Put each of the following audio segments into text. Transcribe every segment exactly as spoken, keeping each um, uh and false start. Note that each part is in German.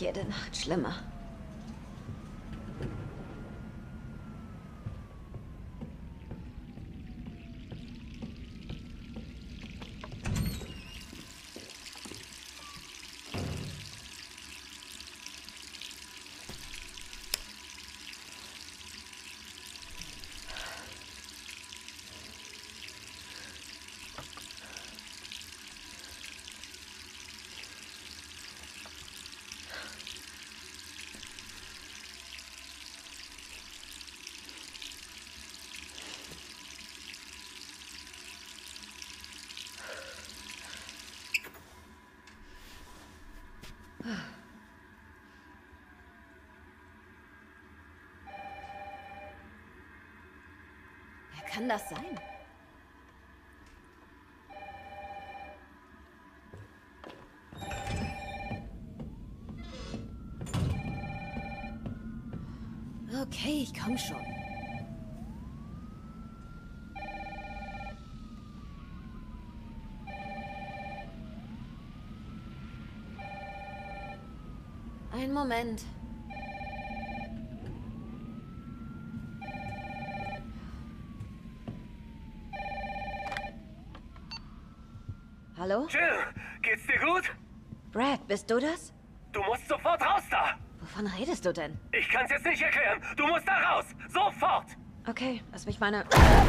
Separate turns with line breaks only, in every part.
jede Nacht schlimmer. Wer kann das sein? Okay, ich komm schon. Einen Moment. Hallo?
Jill, geht's dir gut?
Brad, bist du das?
Du musst sofort raus da!
Wovon redest du denn?
Ich kann's jetzt nicht erklären. Du musst da raus! Sofort!
Okay, lass mich meine...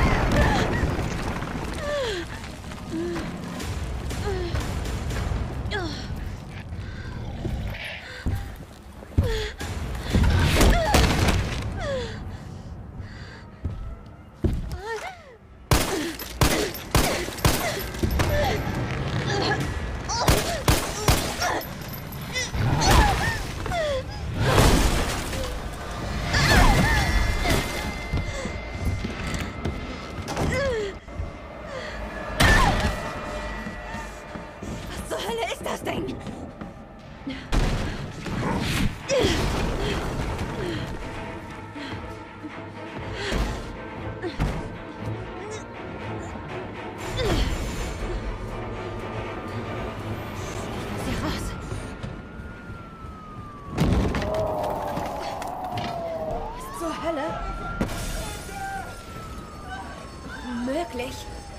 Unmöglich.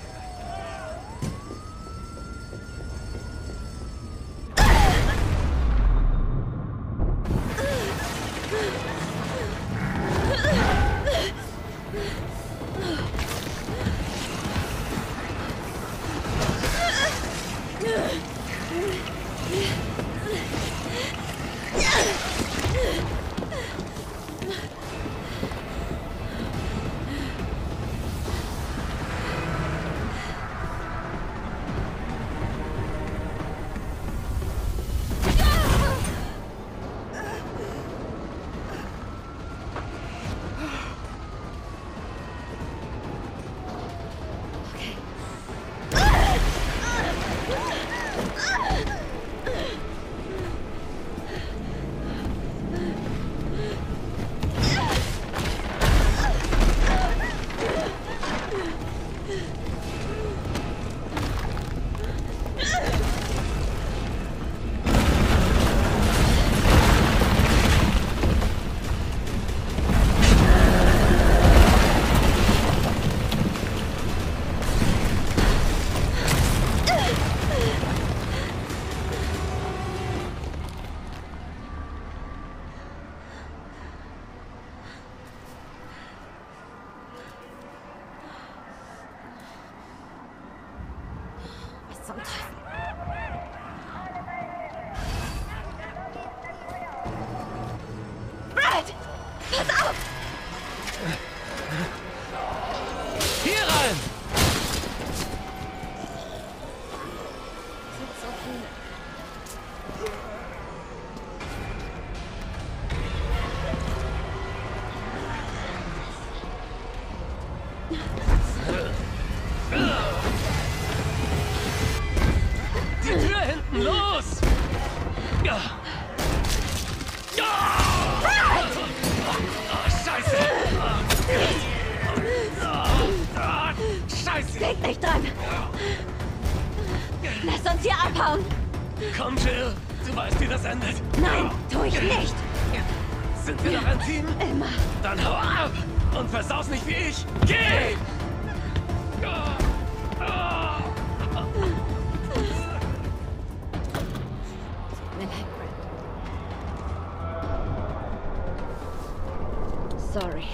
Zum Teufel. Brad! Pass auf!
Hier rein!
Es sind so viele.
Die Tür hinten, los! Ja! Ja! Oh, Scheiße! Oh, Scheiße!
Denk nicht dran! Lass uns hier abhauen!
Komm, Jill! Du weißt, wie das endet.
Nein, tu ich nicht.
Sind wir noch ein Team?
Immer.
Dann hau ab und versau's nicht wie ich. Geh!
Mir leid, Brent. Sorry.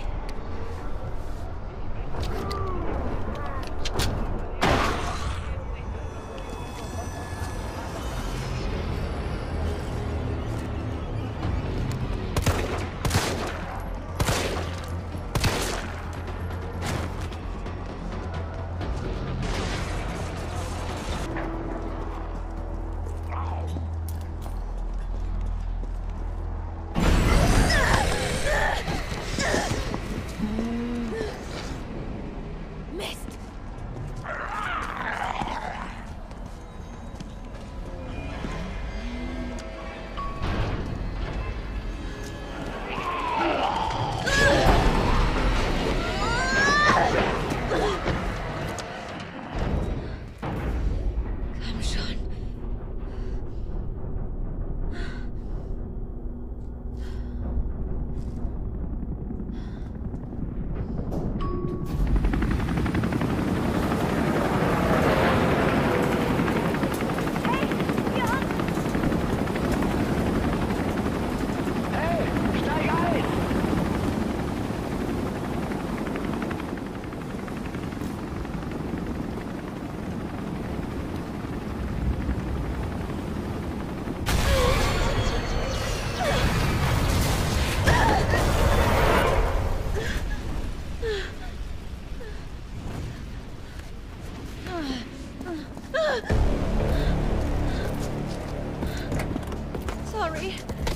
Sorry.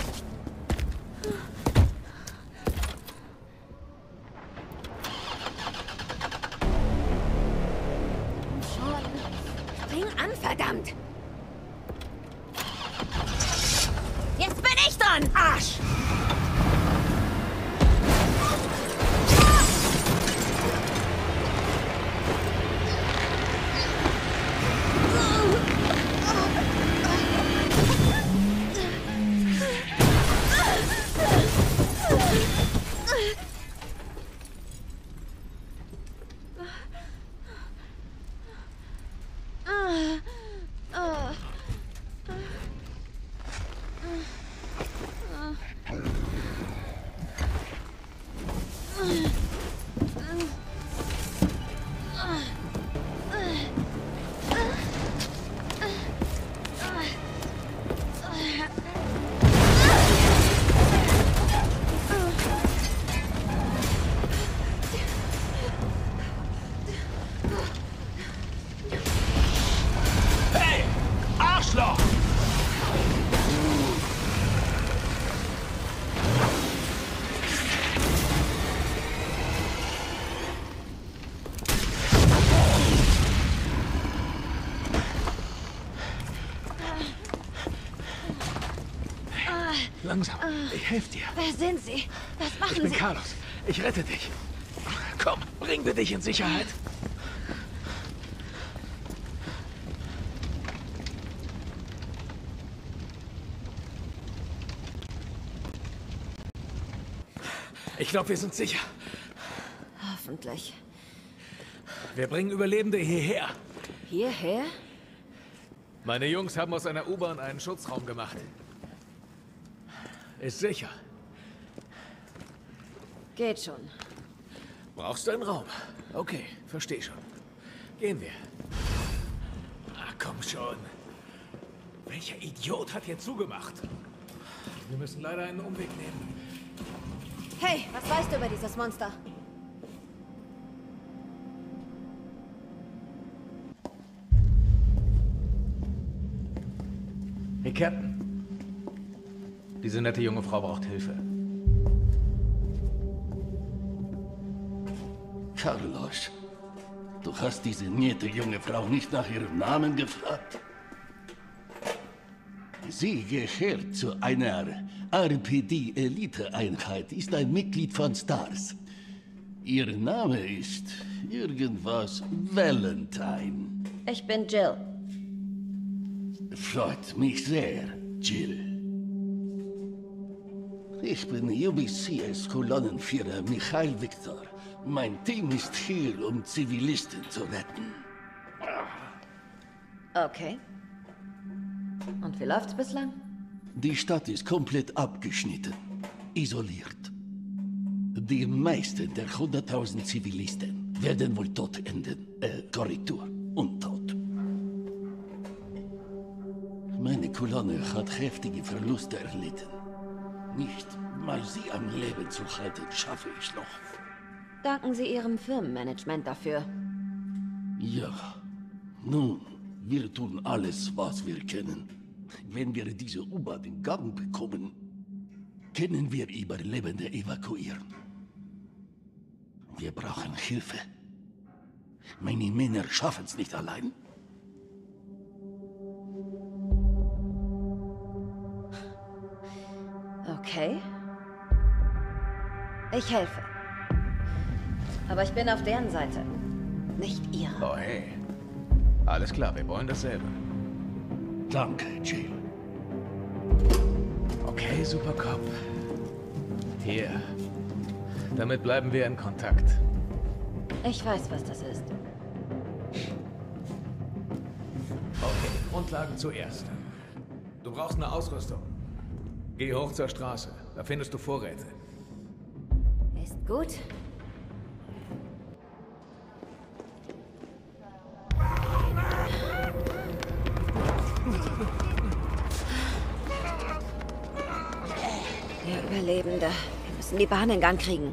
Schon. Spring an, verdammt! Jetzt bin ich dran, Arsch!
Hey! Arschloch! Langsam. Ich helfe dir.
Wer sind Sie? Was machen
Ich bin
Sie?
Carlos. Ich rette dich. Komm, bringen wir dich in Sicherheit. Ich glaube, wir sind sicher.
Hoffentlich.
Wir bringen Überlebende hierher.
Hierher?
Meine Jungs haben aus einer U-Bahn einen Schutzraum gemacht. Ist sicher.
Geht schon.
Brauchst du einen Raum? Okay, versteh schon. Gehen wir. Ach, komm schon. Welcher Idiot hat hier zugemacht? Wir müssen leider einen Umweg nehmen.
Hey, was weißt du über dieses Monster?
Hey, Captain. Diese nette junge Frau braucht Hilfe.
Carlos, du hast diese nette junge Frau nicht nach ihrem Namen gefragt? Sie gehört zu einer R P D-Elite-Einheit, ist ein Mitglied von STARS. Ihr Name ist irgendwas Valentine.
Ich bin Jill.
Freut mich sehr. Jill. Ich bin U B C S-Kolonnenführer Michael Victor. Mein Team ist hier, um Zivilisten zu retten.
Okay. Und wie läuft's bislang?
Die Stadt ist komplett abgeschnitten, isoliert. Die meisten der hunderttausend Zivilisten werden wohl tot enden. Äh, Korrektur, untot. Meine Kolonne hat heftige Verluste erlitten. Nicht mal sie am Leben zu halten, schaffe ich noch.
Danken Sie Ihrem Firmenmanagement dafür.
Ja, nun, wir tun alles, was wir können. Wenn wir diese U-Bahn in Gang bekommen, können wir Überlebende evakuieren. Wir brauchen Hilfe. Meine Männer schaffen es nicht allein.
Okay. Ich helfe. Aber ich bin auf deren Seite. Nicht ihre.
Oh, hey. Alles klar, wir wollen dasselbe.
Danke, Jill.
Okay, Supercop. Hier. Damit bleiben wir in Kontakt.
Ich weiß, was das ist.
Okay, Grundlagen zuerst. Du brauchst eine Ausrüstung. Geh hoch zur Straße. Da findest du Vorräte.
Ist gut. Der Überlebende. Wir müssen die Bahn in Gang kriegen.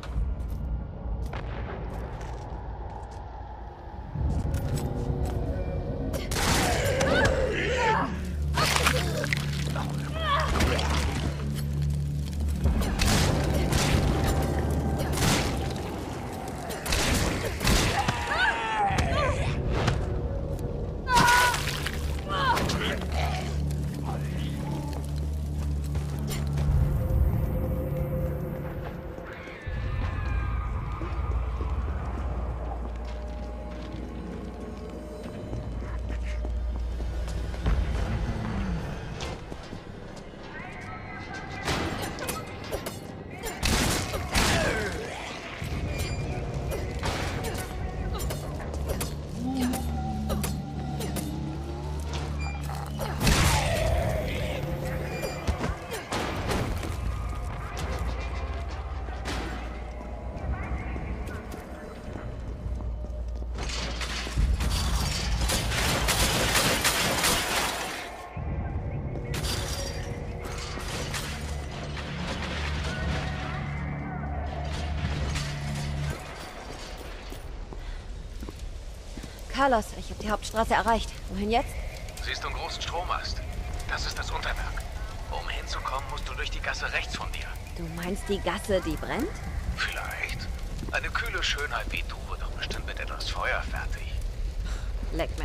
Carlos, ich habe die Hauptstraße erreicht. Wohin jetzt?
Siehst du einen großen Strommast? Das ist das Unterwerk. Um hinzukommen, musst du durch die Gasse rechts von dir.
Du meinst die Gasse, die brennt?
Vielleicht. Eine kühle Schönheit wie du wird doch bestimmt mit etwas Feuer fertig.
Leck mich.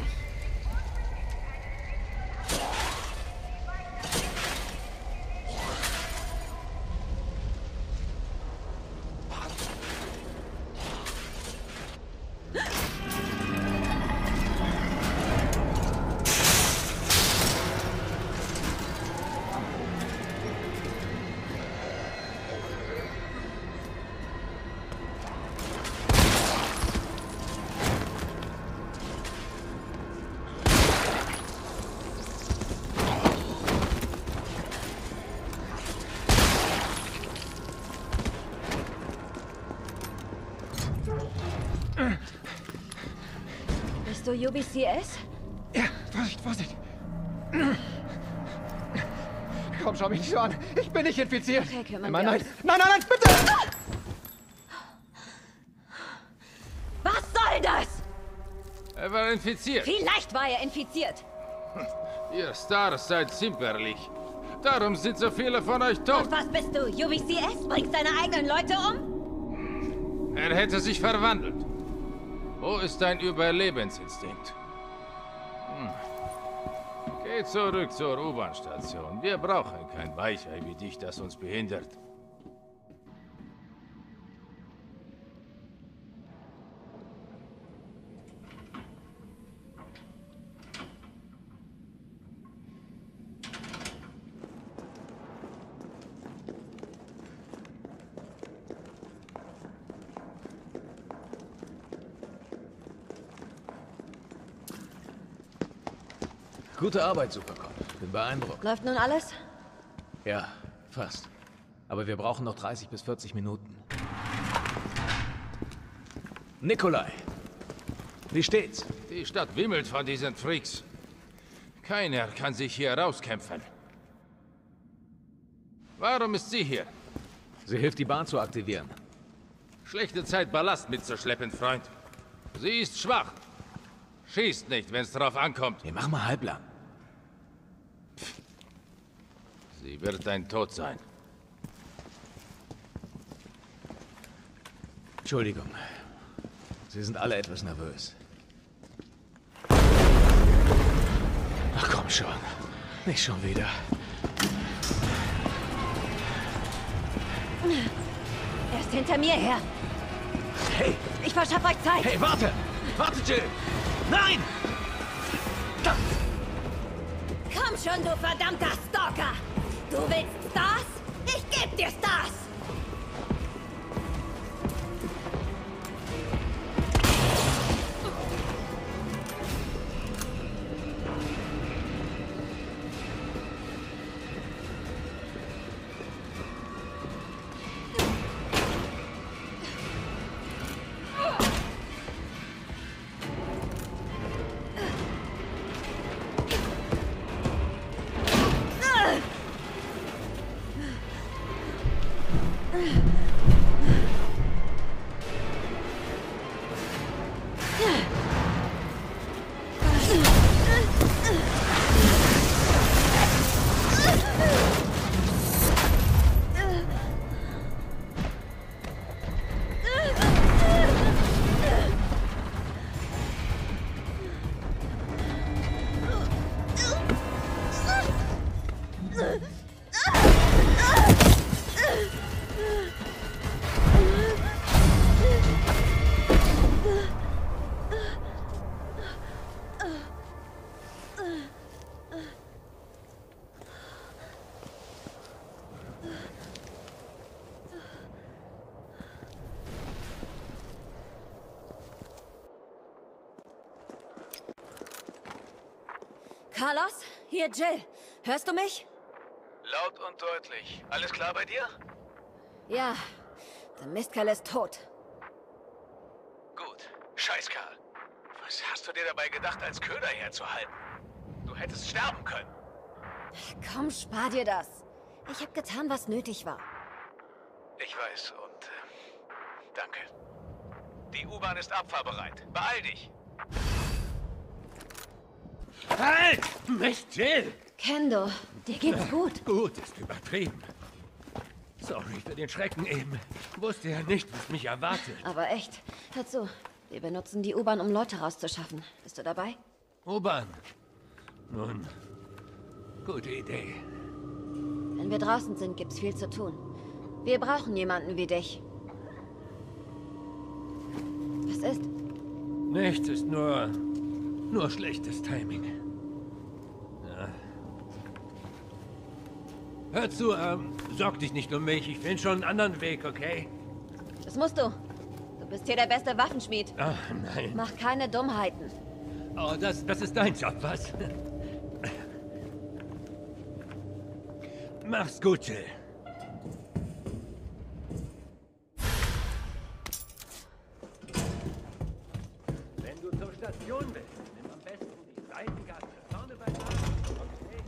Bist du U B C S?
Ja, Vorsicht, Vorsicht. Komm, schau mich nicht so an. Ich bin nicht infiziert.
Okay, kümmern
nein,
wir
nein,
uns.
nein, nein, nein, bitte!
Was soll das?
Er war infiziert.
Vielleicht war er infiziert.
Ihr Stars seid zimperlich. Darum sind so viele von euch tot.
Und was bist du? U B C S? Bringst deine eigenen Leute um?
Er hätte sich verwandelt. Wo ist dein Überlebensinstinkt? Hm. Geh zurück zur U-Bahn-Station. Wir brauchen kein Weichei wie dich, das uns behindert.
Gute Arbeit, Supercop. Bin beeindruckt.
Läuft nun alles?
Ja, fast. Aber wir brauchen noch dreißig bis vierzig Minuten. Nikolai, wie steht's?
Die Stadt wimmelt von diesen Freaks. Keiner kann sich hier rauskämpfen. Warum ist sie hier?
Sie hilft, die Bahn zu aktivieren.
Schlechte Zeit, Ballast mitzuschleppen, Freund. Sie ist schwach. Schießt nicht, wenn es drauf ankommt.
Wir machen mal halblang.
Sie wird dein Tod sein.
Entschuldigung. Sie sind alle etwas nervös. Ach komm schon. Nicht schon wieder.
Er ist hinter mir her.
Hey!
Ich verschaffe euch Zeit.
Hey, warte! Warte, Jill! Nein! Da.
Komm schon, du verdammter Stalker! Du willst Stars? Ich geb dir Stars! Carlos, hier Jill. Hörst du mich?
Laut und deutlich. Alles klar bei dir?
Ja, der Mistkerl ist tot.
Gut. Scheißkerl. Was hast du dir dabei gedacht, als Köder herzuhalten? Du hättest sterben können.
Komm, spar dir das. Ich habe getan, was nötig war.
Ich weiß und äh, danke. Die U-Bahn ist abfahrbereit. Beeil dich.
Halt! Nicht Jill!
Kendo, dir geht's gut.
Gut ist übertrieben. Sorry für den Schrecken eben. Wusste ja nicht, was mich erwartet.
Aber echt, hör zu. Wir benutzen die U-Bahn, um Leute rauszuschaffen. Bist du dabei?
U-Bahn. Nun, gute Idee.
Wenn wir draußen sind, gibt's viel zu tun. Wir brauchen jemanden wie dich. Was ist?
Nichts ist nur... nur schlechtes Timing. Ja. Hör zu, ähm, sorg dich nicht um mich. Ich finde schon einen anderen Weg, okay?
Das musst du. Du bist hier der beste Waffenschmied.
Ach, nein.
Mach keine Dummheiten.
Oh, das, das ist dein Job, was? Mach's gut, Jill. Wenn du zur Station willst, nimm am besten die Seitengasse vorne bei der okay?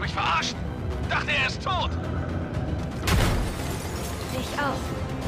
mich verarscht? Dachte, er ist tot.
Ich auch.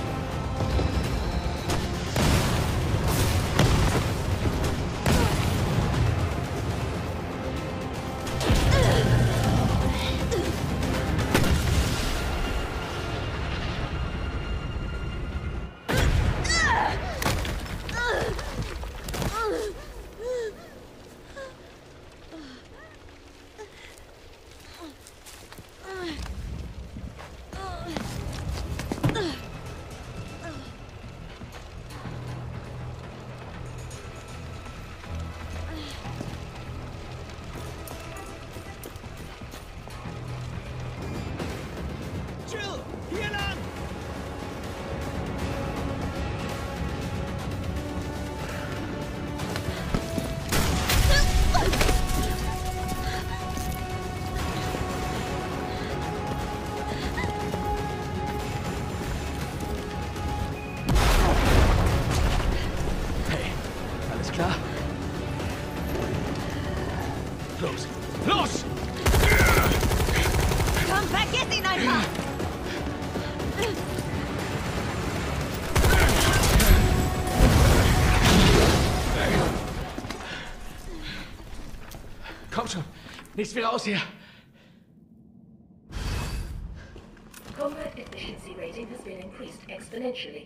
Los! Los!
Komm, vergiss ihn einfach!
Komm schon! Nichts mehr aus hier!
Combat efficiency rating has been increased exponentially.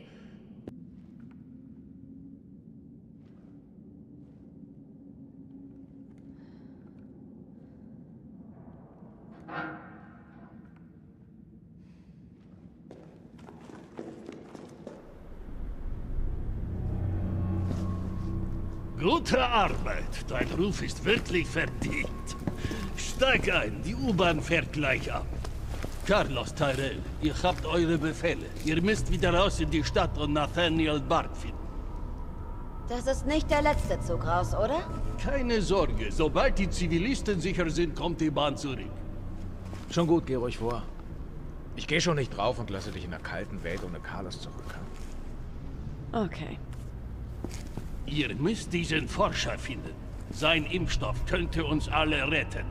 Gute Arbeit. Dein Ruf ist wirklich verdient. Steig ein, die U-Bahn fährt gleich ab. Carlos, Tyrell, ihr habt eure Befehle. Ihr müsst wieder raus in die Stadt und Nathaniel Bard finden.
Das ist nicht der letzte Zug raus, oder?
Keine Sorge, sobald die Zivilisten sicher sind, kommt die Bahn zurück.
Schon gut, geh ruhig vor. Ich gehe schon nicht drauf und lasse dich in der kalten Welt ohne Carlos zurück.
Okay.
Ihr müsst diesen Forscher finden. Sein Impfstoff könnte uns alle retten.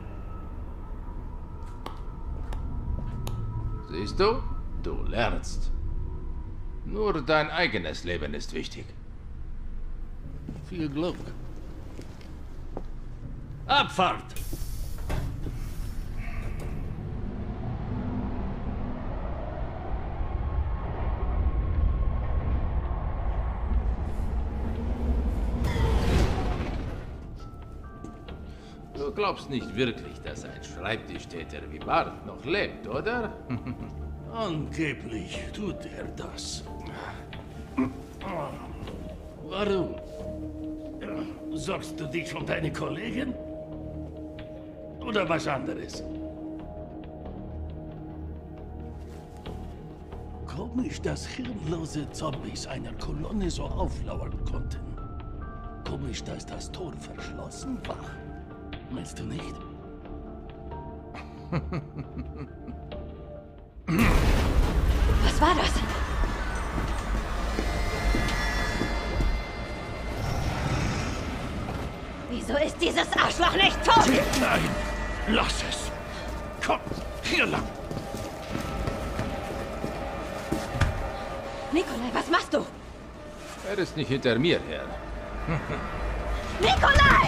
Siehst du? Du lernst. Nur dein eigenes Leben ist wichtig.
Viel Glück. Abfahrt!
Du glaubst nicht wirklich, dass ein Schreibtischtäter wie Bart noch lebt, oder?
Angeblich tut er das. Warum? Sorgst du dich um deine Kollegen? Oder was anderes? Komisch, dass hirnlose Zombies einer Kolonne so auflauern konnten. Komisch, dass das Tor verschlossen war. Meinst du nicht?
Was war das? Wieso ist dieses Arschloch nicht tot?
Nein, lass es. Komm, hier lang.
Nikolai, was machst du?
Er ist nicht hinter mir her.
Nikolai!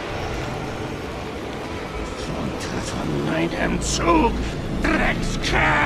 Von meinem Zug, Dreckskerl!